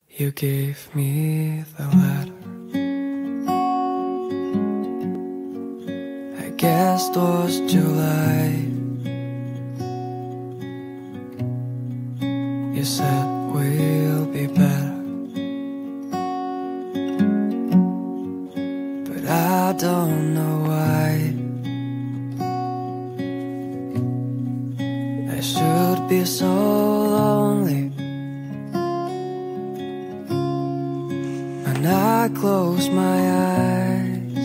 You gave me the letter. I guess it was July. You said we'll be better, but I don't know why. I should be so lonely. When I close my eyes,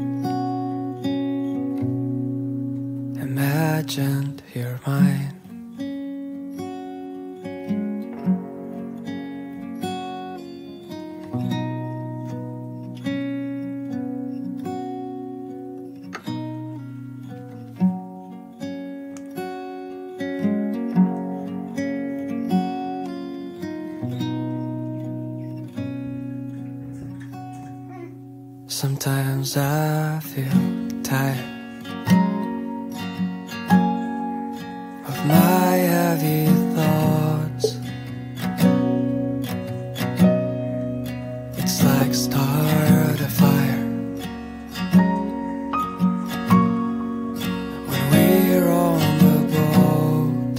imagined you're mine. Sometimes I feel tired of my heavy thoughts. It's like start a fire when we're on the boat,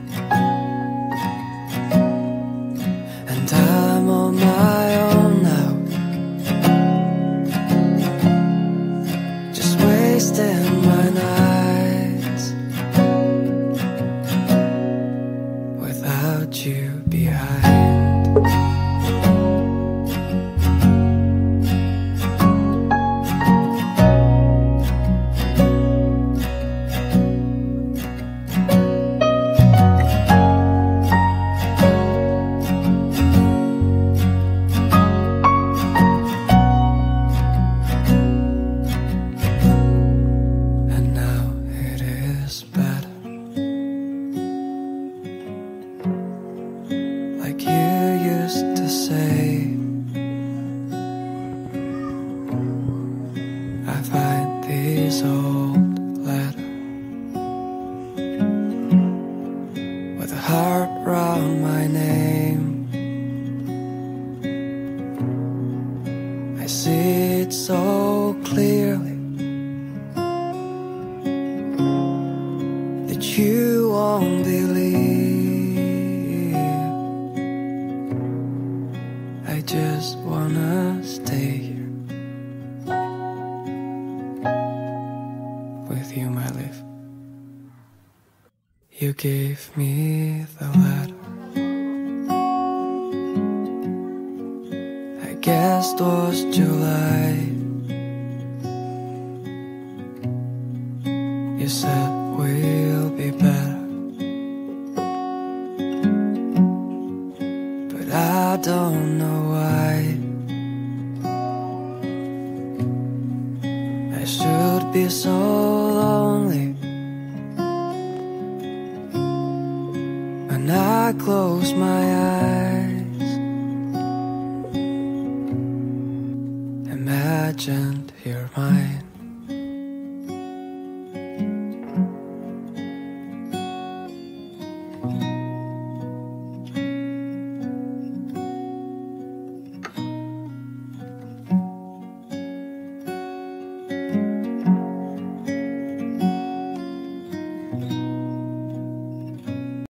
and I'm on my own now, wasting my nights without you behind. Like you used to say, I find these old letters with a heart round my name. I see it so clearly that you won't believe. I just wanna stay here with you, my life. You gave me the letter. I guess it was July. You said we'll be better, but I don't know why. I should be so lonely. When I close my eyes, imagined you're mine.